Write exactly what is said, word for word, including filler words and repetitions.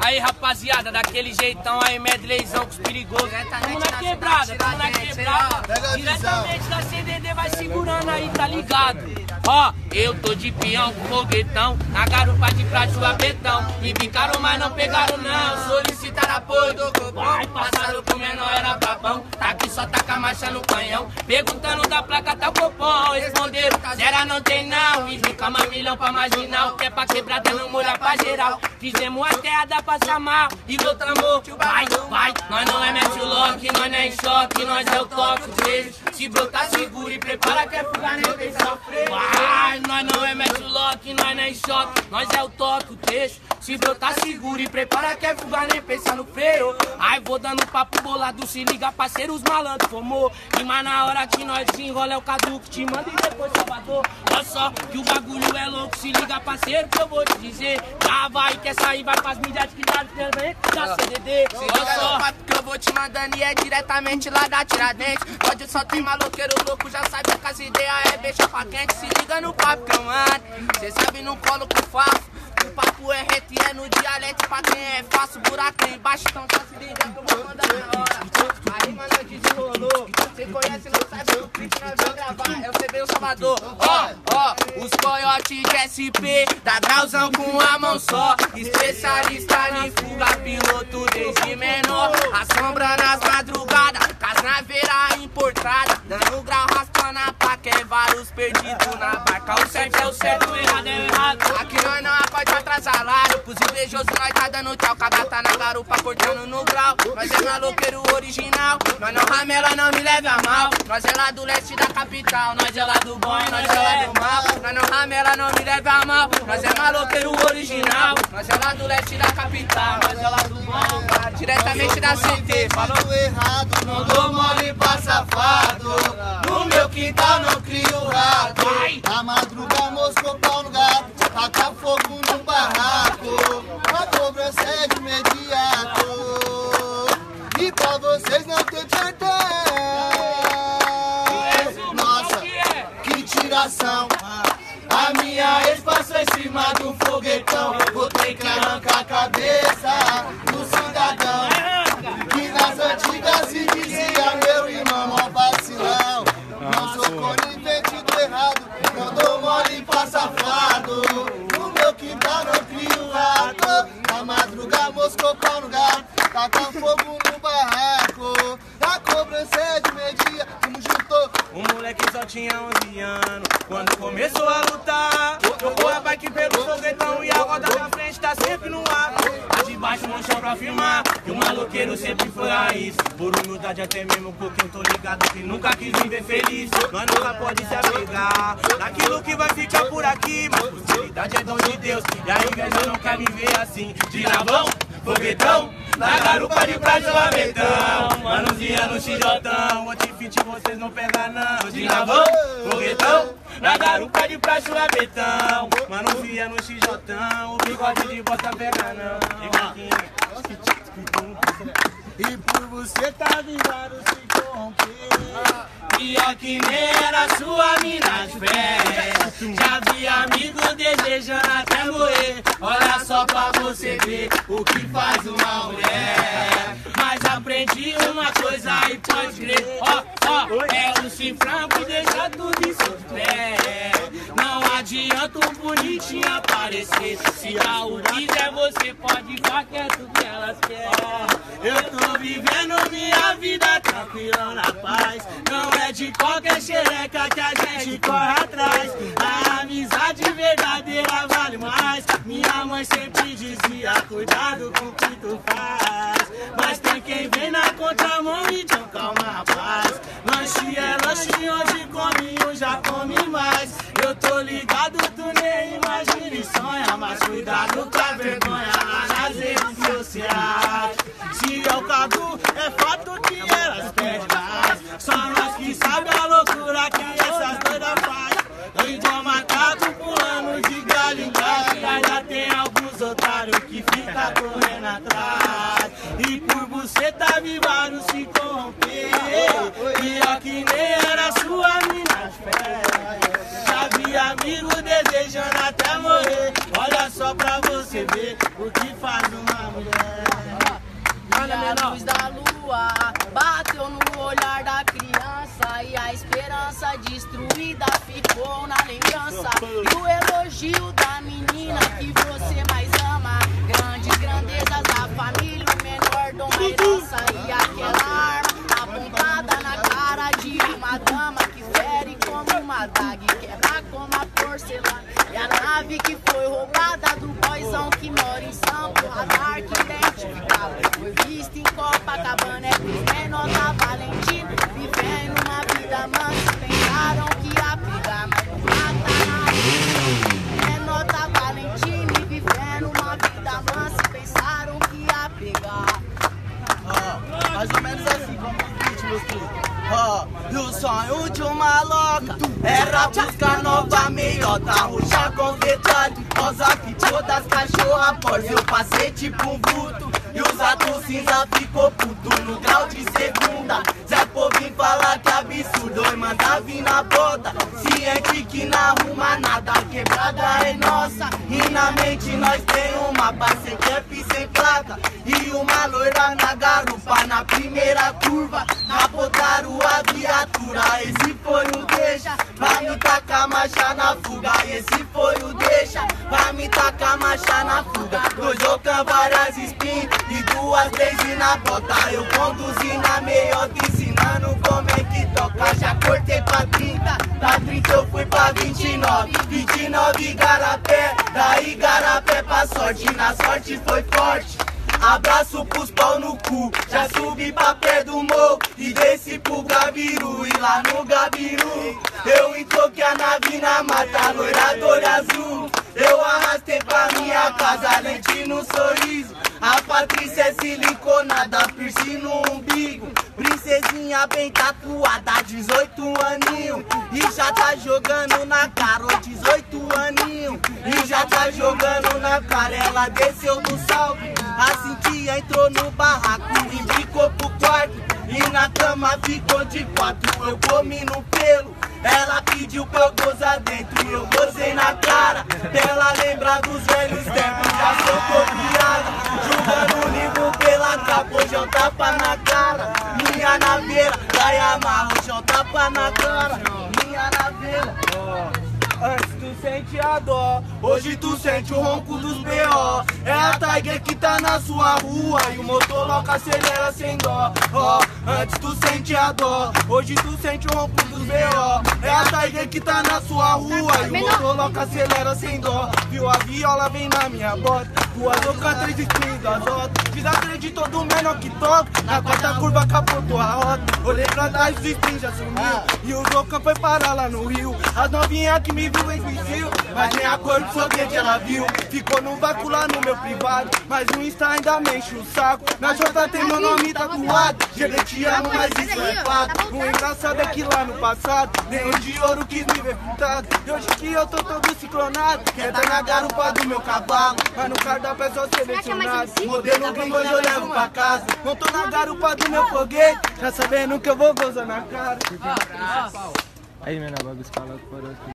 Aí, rapaziada, daquele jeitão aí, medleyzão com os perigosos. Tamo na quebrada, tamo na quebrada. Diretamente da C D D vai segurando aí, tá ligado? Ó, eu tô de peão com foguetão, na garupa de prato a betão. E ficaram, mas não pegaram não, solicitaram apoio do copão. Passaram pro menor, era babão, tá aqui só taca marcha no canhão. Perguntando da placa, tá o copom, responderam, zero não tem não. E fica milhão pra marginal, que é pra quebrada não molha pra geral. Fizemos a terra, dá pra chamar, e voltamos, vai, vai. Nós não é mete o lock, nós não é em choque, nós é o toque, beijo. Se brotar seguro e prepara que é fugar nem pensar. Vai, nós não é mete o lock, nós não é em choque, nós é o toque, o trecho. Se brotar seguro e prepara que é fugar nem pensar no freio. Ai, vou dando papo bolado, se liga parceiro, os malandros formou. E mas na hora que nós desenrola é o caduco, te manda e depois Salvador. Olha só que o bagulho é louco, se liga parceiro que eu vou te dizer. Já vai, quer sair, vai pras mídias que dá também da C D D. Olha só, papo que eu vou te mandando e é diretamente lá da Tiradentes. Pode só tem maloqueiro louco, já sabe que as ideias é beixa pra quente. Se liga no papo que eu mando, cê sabe no colo que eu faço. O papo é reto e é no dialeto pra quem é fácil, buraco é embaixo, então só se liga que eu vou mandar na hora. Aí, mano, desenrolou, cê conhece, não sabe o clipe, nós vamos gravar, é o C B o Salvador. Ó, ó, os coiotes de S P, da grauzão com a mão só. Especialista em fuga, piloto desde menor. Assombra nas madrugadas, casnaveira importada. Dando grau, raspando a placa, é vários perdidos na barca. O certo é o certo, o errado é o errado. Aqui nós não pode atrasar lário, pros invejosos nós tá dando tchau. Cada tá na garupa cortando no grau. Nós é maloqueiro original, nós não ramela, não me leve a mal. Nós é lá do leste da capital, nós é lá do bom e nós é lá do mal. Nós não ramela, não me leve a mal. Nós é maloqueiro original, nós é lá do leste da capital, nós é lá do bom, diretamente da C T. Falou errado, não dou mole pra safado. No meu quintal não crio rato. A madruga moscou pau no gato, taca fogo no barraco. A cobrança é de imediato. E pra vocês não tem perdão. Nossa, que tiração. A minha ex passou em cima do foguetão. Vou ter que arrancar a cabeça do cidadão que nas antigas se dizia meu irmão, mó vacilão. Não sou conivente do errado, não dou mole pra safado. No meu quintal não crio rato. A madruga moscou pau no gato, taca fogo no barraco. A cobrança é de media, como juntou. O moleque só tinha onze anos quando começou a lutar. Trocou a bike pelo foguetão e a roda da frente tá sempre no ar. A de baixo no chão pra afirmar que o maloqueiro sempre foi raiz. Por humildade até mesmo porque eu tô ligado que nunca quis viver feliz. Nós nunca pode se apegar naquilo que vai ficar por aqui. Mas prosperidade é dom de Deus e a inveja não quer me ver assim. De navão, foguetão, na garupa de prazo abetão. Manuzinha no X J, Motifit vocês não pegam não. De navão, foguetão, na garupa de prazo abetão. Manuzinha no X J, o bigode de bota pega não. E por você tá vingado se corromper. pior que nem era sua mina de fé. Já vi amigo desejando até morrer. Olha só pra você ver o que faz uma mulher. Mas aprendi uma coisa e pode crer. Ó, ó, é o cifrão que deixa tudo em seu pé. Não adianta o bonitinho aparecer. Se a o quiser você pode ficar quieto que elas querem. Eu tô vivendo minha vida tranquila na paz. Não é de qualquer xereca que a gente corre atrás. A amizade verdadeira vale mais. Minha mãe sempre dizia, cuidado com o que tu faz. Mas tem quem vem na contramão e te calma, rapaz. Lanche é lanche, hoje come um, já come mais. Eu tô ligado, tu nem imagina e sonha. Mas cuidado com a vergonha nas redes sociais. Se é o Cadu, é fato que elas querem mais. Só nós que sabe a loucura que essas doidas faz. Igual macaco pulando de galho em galho. E ainda tem alguns otários que fica correndo atrás. E por você tá vivado se corromper. Pior que nem era sua mina de fé. Já vi amigo desejando até morrer. Olha só pra você ver o que faz uma mulher. A luz da lua bateu no olhar da criança e a esperança destruída ficou na lembrança. E o elogio da menina que você mais ama, grandes grandezas da família, o menor dom da herança. E aquela arma apontada na cara de uma dama que fere como uma daga e quebra como a porcelana. E a nave que foi roubada do boizão que mora em Sampo, radar que identificava, foi vista em Copacabana. É menor da Valentina, vivendo uma vida mansa. Pensaram que ia pegar, mas não mata nada. Menor da Valentina, vivendo uma vida mansa. Pensaram que ia pegar. Oh, mais ou menos assim, como o beat, meu filho. Oh, e o sonho de uma louca era buscar nova meiota, roxa confeitado, rosa que todas cachorra pós eu passei tipo um vulto. E os atos cinza ficou puto no grau de segunda. Zé Povinho fala que absurdo e manda vir na bota. Ciente que não arruma nada, quebrada é nossa. E na mente nós tem uma base cap sem placa e uma loira na garupa na primeira curva. Capotaram a viatura, esse foi o deixa. Vai me tacar marcha na fuga, esse foi o deixa. Vai me tacar marcha na fuga. Dois ocam, várias spin e duas três na bota. Eu conduzi na meiota ensinando como é que toca. Já cortei pra trinta, da trinta eu fui pra vinte e nove. vinte e nove Igarapé, da Igarapé pra sorte. Na sorte foi forte. Abraço pros pau no cu, já subi pra pé do morro e desci pro Gabiru. E lá no Gabiru eu entroquei a nave na mata, loira do olho azul. Eu arrastei pra minha casa, lente no sorriso. A Patrícia é siliconada, piercing no umbigo. Princesinha bem tatuada, dezoito aninho. E já tá jogando na cara, oh, dezoito aninho. E já tá jogando na cara, ela desceu do salve. A Cintia entrou no barraco e ficou pro quarto. E na cama ficou de quatro, eu comi no pelo. Ela pediu pra eu gozar dentro e eu gozei na cara. Ela lembra dos velhos tempos, já sou copiada. Jogando o livro pela capa, hoje eu tapa na cara. Minha naveira, da Yamaha, hoje eu tapa na cara. Minha naveira. Antes tu sente a dó, hoje tu sente o ronco dos B O. É a Tiger que tá na sua rua e o motor logo acelera sem dó. Ó, oh, antes tu sente a dó, hoje tu sente o ronco dos B O. É a Tiger que tá na sua rua e o motor logo acelera sem dó. Viu a viola, vem na minha bota, duas ocas, três strings das outras. Fiz a trade todo menor que toca, na quarta curva capotou a rota. Olhei pra trás, os strings já sumiu e o Zocan foi parar lá no Rio. As novinhas que me viu invisível, mas nem a cor do foguete ela viu. Ficou no vácuo lá no meu privado, mas no Insta ainda me enche o saco. Na Jota tem meu nome tatuado, Gele te amo, mas isso é fato. O engraçado é que lá no passado, nem o de ouro quis me ver pintado. E hoje que eu tô todo ciclonado, quer tá na garupa do meu cavalo, mas no cardápio é só selecionado. Modelo gringo hoje eu levo pra casa, não tô na garupa do meu foguete, já sabendo que eu vou gozar na cara. Aí, meu bagulho escalado por aqui.